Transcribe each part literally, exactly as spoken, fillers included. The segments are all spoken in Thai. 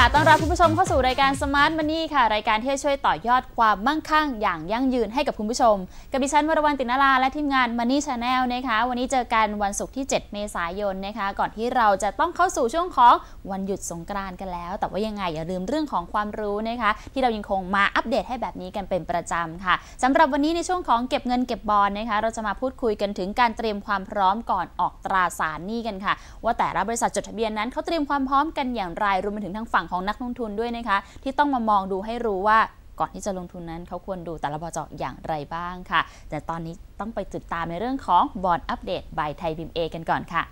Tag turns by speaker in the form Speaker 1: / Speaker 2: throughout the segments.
Speaker 1: ต้อนรับคุณผู้ชมเข้าสู่รายการ Smart Money ค่ะรายการที่จะช่วยต่อยอดความมั่งคั่งอย่างยั่งยืนให้กับคุณผู้ชมกับดิฉันวรวรรณ ติณราและทีมงาน Money Channel นะคะวันนี้เจอกันวันศุกร์ที่เจ็ดเมษายนนะคะก่อนที่เราจะต้องเข้าสู่ช่วงของวันหยุดสงกรานต์กันแล้วแต่ว่ายังไงอย่าลืมเรื่องของความรู้นะคะที่เรายังคงมาอัปเดตให้แบบนี้กันเป็นประจำค่ะสำหรับวันนี้ในช่วงของเก็บเงินเก็บบอลนะคะเราจะมาพูดคุยกันถึงการเตรียมความพร้อมก่อนออกตราสารหนี้กันค่ะว่าแต่ละบริษัทจดทะเบียนนั้นเขาเตรียมความพร้อมกันอย่างไรรวมไปถึงทางฝั่งของนักลงทุนด้วยนะคะที่ต้องมามองดูให้รู้ว่าก่อนที่จะลงทุนนั้นเขาควรดูแต่ละบจ.อย่างไรบ้างค่ะแต่ตอนนี้ต้องไปติดตามในเรื่องของบอนด์อัปเดต by ไทย บี ไอ เอ็ม เอ กันก่อนค่ะ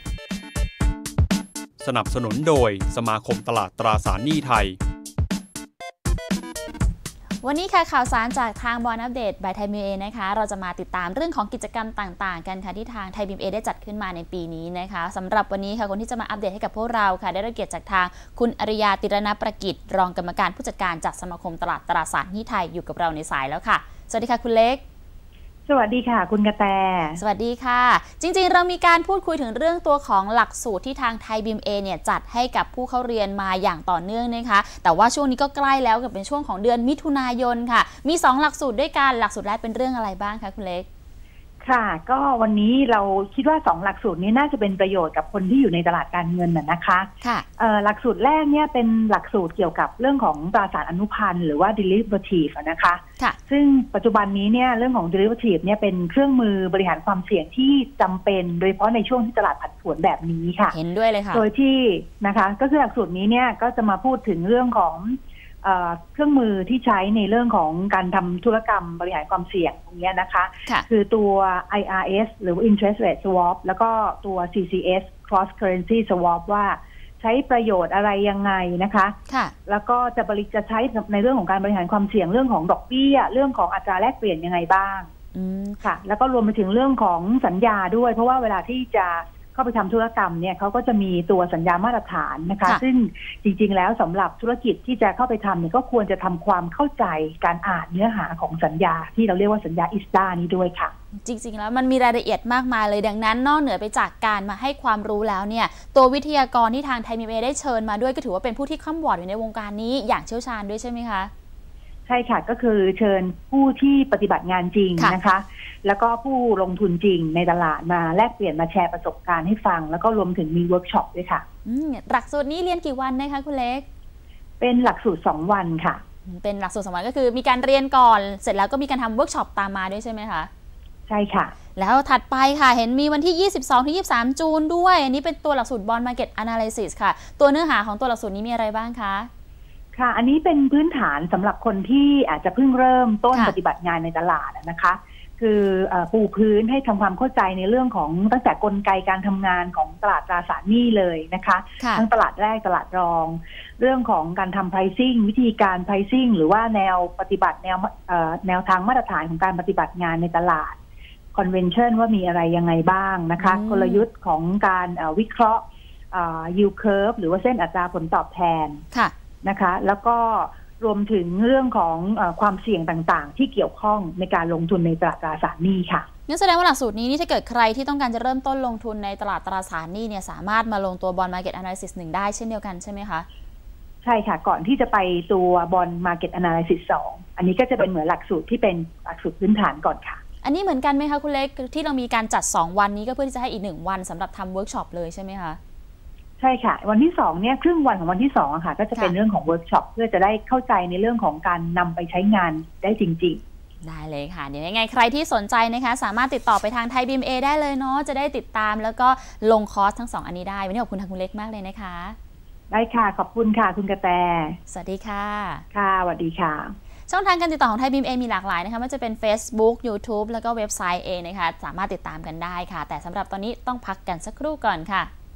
Speaker 2: สนับสนุนโดยสมาคมตลาดตราสารหนี้ไทย
Speaker 1: วันนี้ค่ะข่าวสารจากทางบอนด์อัปเดต by ไทย บี ไอ เอ็ม เอ นะคะเราจะมาติดตามเรื่องของกิจกรรมต่างๆกันค่ะที่ทางไทย บี ไอ เอ็ม เอ ได้จัดขึ้นมาในปีนี้นะคะสำหรับวันนี้ค่ะคนที่จะมาอัปเดตให้กับพวกเราค่ะได้รับเกียรติจากทางคุณอริยาติรณประกิจรองกรรมการผู้จัดการจากสมาคมตลาดตราสารหนี้ไทยอยู่กับเราในสายแล้วค่ะสวัสดีค่ะคุณเล็ก
Speaker 3: สวัสดีค่ะคุณกระแต
Speaker 1: สวัสดีค่ะจริงๆเรามีการพูดคุยถึงเรื่องตัวของหลักสูตรที่ทางไทย บี ไอ เอ็ม เอ เนี่ยจัดให้กับผู้เข้าเรียนมาอย่างต่อเนื่องนะคะแต่ว่าช่วงนี้ก็ใกล้แล้วกับเป็นช่วงของเดือนมิถุนายนค่ะมีสองหลักสูตรด้วยกันหลักสูตรแรกเป็นเรื่องอะไรบ้างคะคุณเล็ก
Speaker 3: ค่ะก็วันนี้เราคิดว่าสองหลักสูตรนี้น่าจะเป็นประโยชน์กับคนที่อยู่ในตลาดการเงินน่ะนะคะ
Speaker 1: ค่ะ
Speaker 3: หลักสูตรแรกเนี่ยเป็นหลักสูตรเกี่ยวกับเรื่องของตราสารอนุพันธ์หรือว่า derivative นะคะ
Speaker 1: ค่ะ
Speaker 3: ซึ่งปัจจุบันนี้เนี่ยเรื่องของ derivative เนี่ยเป็นเครื่องมือบริหารความเสี่ยงที่จำเป็นโดยเฉพาะในช่วงที่ตลาดผันผวนแบบนี้ค่ะ
Speaker 1: เห็นด้วยเลยค่ะ
Speaker 3: โดยที่นะคะก็คือหลักสูตรนี้เนี่ยก็จะมาพูดถึงเรื่องของเครื่องมือที่ใช้ในเรื่องของการทำธุรกรรมบริหารความเสี่ยงตรงนี้นะคะคือตัว ไอ อาร์ เอส หรือ interest rate swap แล้วก็ตัว ซี ซี เอส cross currency swap ว่าใช้ประโยชน์อะไรยังไงนะคะแล้วก็จะบริจะใช้ในเรื่องของการบริหารความเสี่ยงเรื่องของดอกเบี้ยเรื่องของอัตราแลกเปลี่ยนยังไงบ้างค่ะแล้วก็รวมไปถึงเรื่องของสัญญาด้วยเพราะว่าเวลาที่จะเข้าไปทำธุรกรรมเนี่ยเขาก็จะมีตัวสัญญามาตรฐานนะคะซึ่งจริงๆแล้วสำหรับธุรกิจที่จะเข้าไปทำเนี่ยก็ควรจะทำความเข้าใจการอ่านเนื้อหาของสัญญาที่เราเรียกว่าสัญญาอิสตานี้ด้วยค่ะ
Speaker 1: จริงๆแล้วมันมีรายละเอียดมากมายเลยดังนั้นนอกเหนือไปจากการมาให้ความรู้แล้วเนี่ยตัววิทยากรที่ทางไทย บี ไอ เอ็ม เอ ได้เชิญมาด้วยก็ถือว่าเป็นผู้ที่ข้ามวอร์ดอยู่ในวงการนี้อย่างเชี่ยวชาญด้วยใช่ไหมคะ
Speaker 3: ใช่ค่ะก็คือเชิญผู้ที่ปฏิบัติงานจริงนะคะแล้วก็ผู้ลงทุนจริงในตลาดมาแลกเปลี่ยนมาแชร์ประสบการณ์ให้ฟังแล้วก็รวมถึงมีเวิร์กช็อปด้วยค่ะ
Speaker 1: หลักสูตรนี้เรียนกี่วันนะคะคุณเล็ก
Speaker 3: เป็นหลักสูตรสองวันค่ะ
Speaker 1: เป็นหลักสูตรสองวันก็คือมีการเรียนก่อนเสร็จแล้วก็มีการทำเวิร์กช็อปตามมาด้วยใช่ไหมคะ
Speaker 3: ใช่ค่ะ
Speaker 1: แล้วถัดไปค่ะเห็นมีวันที่ ยี่สิบสองถึงยี่สิบสาม จูนด้วยอันนี้เป็นตัวหลักสูตร Bond Market Analysis ค่ะตัวเนื้อหาของตัวหลักสูตรนี้มีอะไรบ้างคะ
Speaker 3: ค่ะอันนี้เป็นพื้นฐานสำหรับคนที่อาจจะเพิ่งเริ่มต้นปฏิบัติงานในตลาดนะคะคือปูพื้นให้ทำความเข้าใจในเรื่องของตั้งแต่กลไกการทำงานของตลาดตราสารหนี้เลยนะคะทั้งตลาดแรกตลาดรองเรื่องของการทำ pricing วิธีการ pricing หรือว่าแนวปฏิบัติแนวแนวทางมาตรฐานของการปฏิบัติงานในตลาด convention ว่ามีอะไรยังไงบ้างนะคะกลยุทธ์ของการวิเคราะห์ yield curve หรือว่าเส้นอัตราผลตอบแทนนะคะแล้วก็รวมถึงเรื่องของเอ่อความเสี่ยงต่างๆที่เกี่ยวข้องในการลงทุนในตลาดตราสารหนี้ค่ะ
Speaker 1: งั้นแสดงว่าหลักสูตรนี้นี่ถ้าเกิดใครที่ต้องการจะเริ่มต้นลงทุนในตลาดตราสารหนี้เนี่ยสามารถมาลงตัว Bond Market Analysis หนึ่งได้เช่นเดียวกันใช่ไหมคะ
Speaker 3: ใช่ค่ะก่อนที่จะไปตัว Bond Market Analysis สองอันนี้ก็จะเป็นเหมือนหลักสูตรที่เป็นหลักสูตรพื้นฐานก่อนค่ะ
Speaker 1: อันนี้เหมือนกันไหมคะคุณเล็กที่เรามีการจัดสองวันนี้ก็เพื่อที่จะให้อีกหนึ่งวันสำหรับทำเวิร์กช็อปเลยใช่ไหมคะ
Speaker 3: ใช่ค่ะวันที่สองเนี่ยครึ่งวันของวันที่สองอะค่ะก็จะเป็นเรื่องของเวิร์กช็อปเพื่อจะได้เข้าใจในเรื่องของการนำไปใช้งานได้จริงๆ
Speaker 1: ได้เลยค่ะเดี๋ยวยังไงใครที่สนใจนะคะสามารถติดต่อไปทางไทย บี ไอ เอ็ม เอ ได้เลยเนาะจะได้ติดตามแล้วก็ลงคอร์สทั้งสองอันนี้ได้วันนี้ขอบคุณทางคุณเล็กมากเลยนะคะ
Speaker 3: ได้ค่ะขอบคุณค่ะคุณกระแต
Speaker 1: สวัสดีค่ะ
Speaker 3: ค่ะสวัสดีค่ะ
Speaker 1: ช่องทางการติดต่อของไทย บี ไอ เอ็ม เอ มีหลากหลายนะคะไม่ว่าจะเป็น Facebook YouTube แล้วก็เว็บไซต์เองนะคะสามารถติดตามกันได้ค่ะแต่สำหรับตอนนี้ต้องพักกันสักครู่ก่อนค่ะ